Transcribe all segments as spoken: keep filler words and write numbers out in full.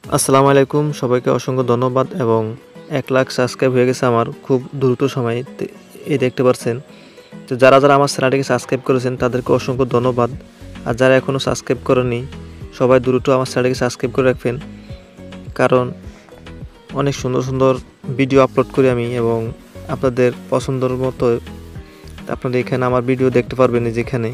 আসসালামু আলাইকুম সবাইকে অসংখ্য ধন্যবাদ এবং এক লাখ সাবস্ক্রাইব হয়ে গেছে আমার খুব দ্রুত সময়ে এই দেখতে পাচ্ছেন। তো যারা যারা আমার চ্যানেলটিকে সাবস্ক্রাইব করেছেন তাদেরকে অসংখ্য ধন্যবাদ। আর যারা এখনও সাবস্ক্রাইব করেনি সবাই দ্রুত আমার চ্যানেলটিকে সাবস্ক্রাইব করে রাখবেন, কারণ অনেক সুন্দর সুন্দর ভিডিও আপলোড করি আমি এবং আপনাদের পছন্দের মতো আপনারা এখানে আমার ভিডিও দেখতে পারবেন। যেখানে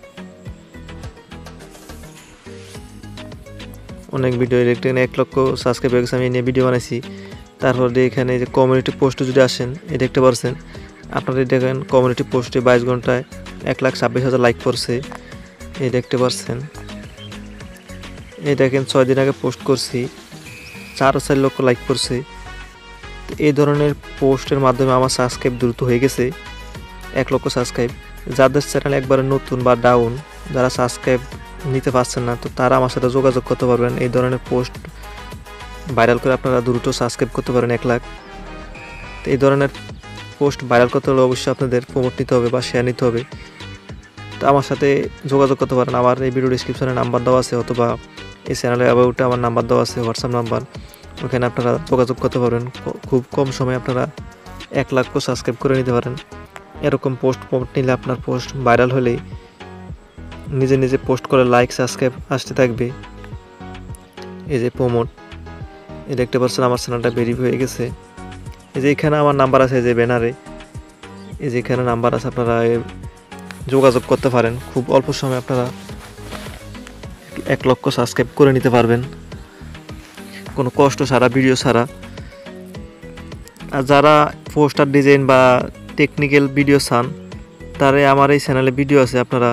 অনেক ভিডিও এখানে এক লক্ষ সাবস্ক্রাইব হয়ে গেছে, আমি নিয়ে ভিডিও বানাইছি। তারপরে এখানে যে কমিউনিটি পোস্টে যদি আসেন এই দেখতে পারছেন, আপনারা দেখেন কমিউনিটি পোস্টে বাইশ ঘন্টায় এক লাখ ছাব্বিশ হাজার লাইক করছে, এই দেখতে পারছেন। এই দেখেন ছয় দিন আগে পোস্ট করছি, চার চার লক্ষ লাইক করছে। এই ধরনের পোস্টের মাধ্যমে আমার সাবস্ক্রাইব দ্রুত হয়ে গেছে এক লক্ষ সাবস্ক্রাইব। যাদের চ্যানেল একবারে নতুন বা ডাউন, যারা সাবস্ক্রাইব নিতে পারছেন না, তো তারা আমার সাথে যোগাযোগ করতে পারবেন। এই ধরনের পোস্ট ভাইরাল করে আপনারা দ্রুত সাবস্ক্রাইব করতে পারেন এক লাখ। তো এই ধরনের পোস্ট ভাইরাল করতে হলে অবশ্যই আপনাদের প্রমোট নিতে হবে বা শেয়ার নিতে হবে। তো আমার সাথে যোগাযোগ করতে পারেন। আমার এই ভিডিও ডিসক্রিপশনে নাম্বার দেওয়া আছে, অথবা এই চ্যানেলে অ্যাবাউটে আমার নাম্বার দেওয়া আছে, হোয়াটসঅ্যাপ নাম্বার। ওখানে আপনারা যোগাযোগ করতে পারবেন। খুব কম সময়ে আপনারা এক লাখও সাবস্ক্রাইব করে নিতে পারেন। এরকম পোস্ট প্রমোট নিলে আপনার পোস্ট ভাইরাল হলেই নিজে নিজে পোস্ট করে লাইক সাবস্ক্রাইব আসতে থাকবে। এই যে প্রমোট, এই দেখতে পাচ্ছেন আমার চ্যানেলটা ভেরিফাই হয়ে গেছে। এই যে এখানে আমার নাম্বার আছে, যে ব্যানারে এই যে এখানে নাম্বার আছে, আপনারা যোগাযোগ করতে পারেন। খুব অল্প সময়ে আপনারা এক লক্ষ সাবস্ক্রাইব করে নিতে পারবেন, কোনো কষ্ট ছাড়া, ভিডিও ছাড়া। আর যারা পোস্টার ডিজাইন বা টেকনিক্যাল ভিডিও চান, তারে আমার এই চ্যানেলে ভিডিও আছে, আপনারা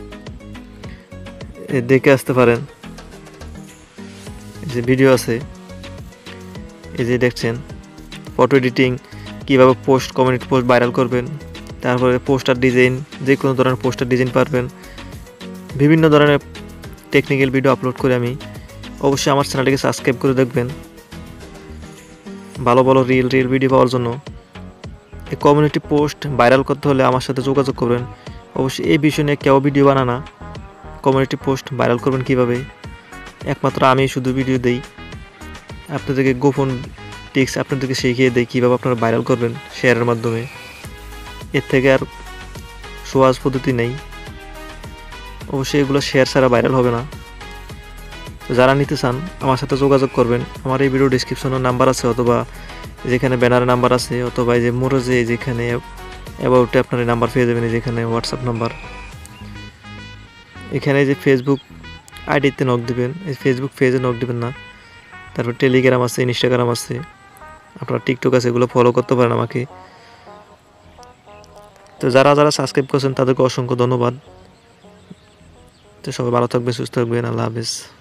দেখে আসতে পারেন। এই যে ভিডিও আছে, এই যে দেখছেন ফটো এডিটিং, কীভাবে পোস্ট কমিউনিটি পোস্ট ভাইরাল করবেন, তারপরে পোস্টার ডিজাইন, যে কোনো ধরনের পোস্টার ডিজাইন পারবেন। বিভিন্ন ধরনের টেকনিক্যাল ভিডিও আপলোড করে আমি। অবশ্যই আমার চ্যানেলটিকে সাবস্ক্রাইব করে দেখবেন ভালো ভালো রিল রিল ভিডিও পাওয়ার জন্য। এই কমিউনিটি পোস্ট ভাইরাল করতে হলে আমার সাথে যোগাযোগ করবেন। অবশ্যই এই বিষয় নিয়ে কেউ ভিডিও বানানা, কমিউনিটি পোস্ট ভাইরাল করবেন কীভাবে, একমাত্র আমি শুধু ভিডিও দেই। আপনাদেরকে গোপন টিক্স আপনাদেরকে শিখিয়ে দেয় কীভাবে আপনারা ভাইরাল করবেন শেয়ারের মাধ্যমে। এর থেকে আর সহজ পদ্ধতি নেই। অবশ্যই এগুলো শেয়ার ছাড়া ভাইরাল হবে না। যারা নিতে চান আমার সাথে যোগাযোগ করবেন। আমার এই ভিডিও ডিসক্রিপশনে নাম্বার আছে, অথবা যেখানে ব্যানারে নাম্বার আছে, অথবা এই যে মোরজে যেখানে অ্যাবাউটে আপনার নাম্বার পেয়ে যাবেন, যেখানে হোয়াটসঅ্যাপ নাম্বার। এখানে যে ফেসবুক আইডিতে নক দিবেন, এই ফেসবুক পেজে নক দিবেন না। তারপর টেলিগ্রাম আছে, ইনস্টাগ্রাম আছে, আপনার টিকটক আছে, এগুলো ফলো করতে পারেন আমাকে। তো যারা যারা সাবস্ক্রাইব করছেন তাদেরকে অসংখ্য ধন্যবাদ। তো সবাই ভালো থাকবেন, সুস্থ থাকবেন। আল্লাহ হাফেজ।